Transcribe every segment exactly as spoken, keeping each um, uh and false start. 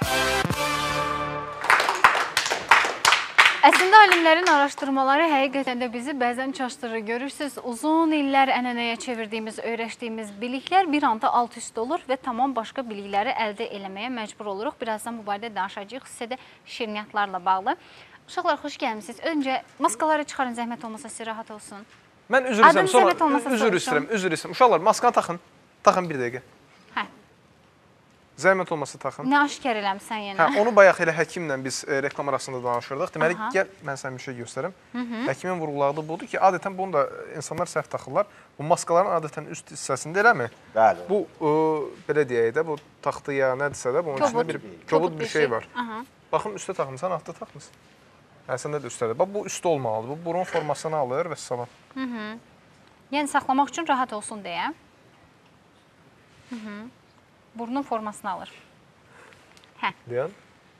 Əslində alimlərin araşdırmaları həqiqətən də bizi bəzən çaşdırır. Görürsünüz, uzun illər ənənəyə çevirdiyimiz, öyrəşdiyimiz biliklər bir anda alt-üst olur və tamam başqa bilikləri əldə eləməyə məcbur oluruq. Birazdan bu barədə danışacağıq, xüsusilə də şirniyyatlarla bağlı. Uşaqlar, xoş gəlmişsiniz. Öncə maskaları çıxarın, zəhmət olmasa sizə rahat olsun. Mən üzr istəyirəm, sonra üzr istəyirəm, üzr istəyirəm. Uşaqlar, maskanı taxın, taxın bir dəqiqə. Hə. Zəhmət olmasa taxın. Nə aşkar eləmsən yenə? Hə, onu bayaq elə həkimlə biz e, reklam arasında danışırdıq. Deməli, Aha. gəl, mən sənə bir şey göstərim. Hı -hı. Həkimin vurğuladığı budur ki, adətən bunu da insanlar səhv taxırlar. Bu maskaların adətən üst hissəsində eləmi? Bəli. Bu, e, belə deyək də, bu taxtı ya nədirsə də, bunun içində bir kobud bir şey var. Aha. Baxın, üstə taxmısan, altda taxmısan. Hə, səndə də üstədir. Bax, bu üstə olmalıdır. Bu, burun formasını alır və salam. Hı -hı. Yəni, saxlamaq üçün rahat olsun deyə. Hı -hı. Burnun formasını alır. Hə. Deyən?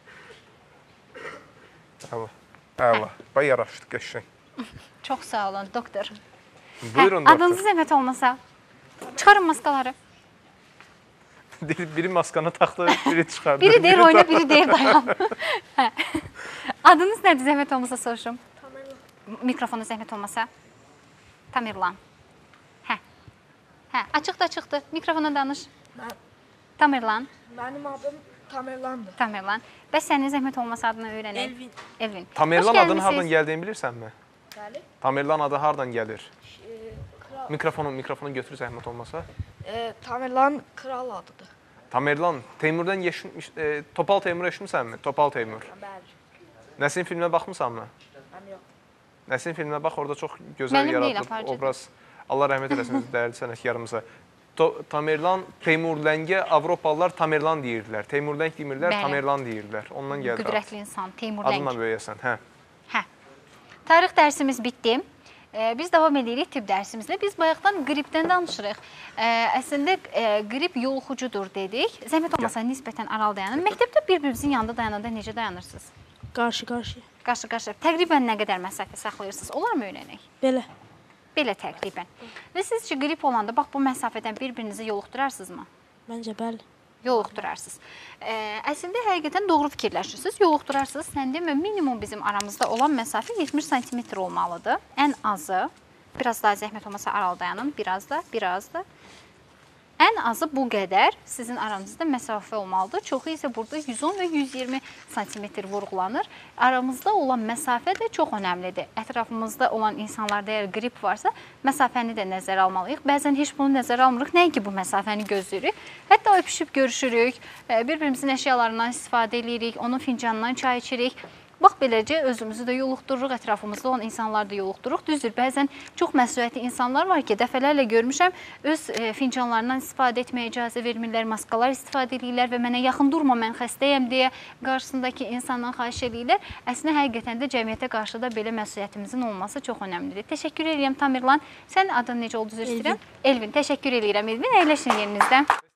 Allah. Allah. Bax, yaraşdı, qəşəng. Çox sağ olun, doktor. Buyurun, hə, doktor. Adınızı zəhmət olmasa. Çıxarın maskaları. Biri maskanı taxdı, biri çıxardı. Biri deyir oyna, biri deyir dayan. Hə. Adınız nədir, zəhmət olmasa soruşum? Tamerlan. Mikrofonu zəhmət olmasa. Tamerlan. Hə. Hə, açıq da çıxdı. Mikrofona danış. Mən, Tamerlan. mənim adım Tamerlandır. Tamerlan. Bəs sənin zəhmət olmasa adını öyrənək. Elvin. Elvin. Tamerlan adının hardan gəldiyini bilirsənmi? Bəli. Tamerlan adı hardan gəlir? E, kral, Mikrofonu, mikrofonu götür zəhmət olmasa. e, Tamerlan kral adıdır. Tamerlan, Teymurdan yeşmiş, e, Topal Teymur eşitmisənmi? Topal Teymur. Bəli. Nəsin filminə baxmısanmı? Mən yox. Nəsin filminə bax, orada çox gözəl Mənim deyil, yaradılıb aparıcıdır. obraz. Allah rəhmət eləsin, dəyərli sənətkarımıza. Tamerlan, Teymurləngə Avropalılar Tamerlan deyirdilər. Teymurləng demirlər, Bəli. Tamerlan deyirdilər. Ondan gəldi. Qüdrətli insan, Teymurləng. Adınla böyüyəsən, hə. Hə. Tarix dərsimiz bitdi. Ee, biz davam edirik tibb dərsimizlə. Biz bayaqdan qripdən danışırıq. Ee, əslində e, qrip yoluxucudur dedik. Zəhmət olmasa nisbətən aral dayanın. Məktəbdə bir-birinizin yanında dayananda necə dayanırsınız? Qarşı-qarşı. Qarşı-qarşı. Təqribən nə qədər məsafə saxlayırsınız? Olar mı öyrənək? Belə. Belə təqribən. Və sizcə qrip olanda bax bu məsafədən bir-birinizi yoluxdurarsınızmı? Məncə bəli. Yoluxdurarsınız. Ə, əslində həqiqətən doğru fikirləşirsiniz. Yoluxdurarsınız. Sən demə, minimum bizim aramızda olan məsafə yetmiş santimetr olmalıdır. Ən azı. Biraz daha zəhmət olmasa aral dayanın. Biraz da, biraz da. Ən azı bu qədər sizin aranızda məsafə olmalıdır. Çoxu isə burada yüz on və yüz iyirmi santimetr vurğulanır. Aramızda olan məsafə də çox önəmlidir. Ətrafımızda olan insanlarda əgər qrip varsa, məsafəni də nəzərə almalıyıq. Bəzən heç bunu nəzərə almırıq. Nəinki bu məsafəni gözləyirik. Hətta öpüşüb görüşürük, bir-birimizin əşyalarından istifadə edirik, onun fincanından çay içirik. Bax, beləcə özümüzü də yoluxdururuq, ətrafımızda olan insanları da yoluxdururuq. Düzdür, bəzən çox məsuliyyətli insanlar var ki, dəfələrlə görmüşəm, öz e, fincanlarından istifadə etməyə icazə vermirlər, maskalar istifadə edirlər və mənə yaxın durma, mən xəstəyəm deyə qarşısındakı insandan xahiş edirlər. Əslində, həqiqətən də cəmiyyətə qarşı da belə məsuliyyətimizin olması çox önəmlidir. Təşəkkür edirəm, Tamerlan. Sən adın necə oldu, üzr istəyirəm? Elvin. Elvin, təşəkkür edirəm, Elvin. Əyləşin yerinizdə.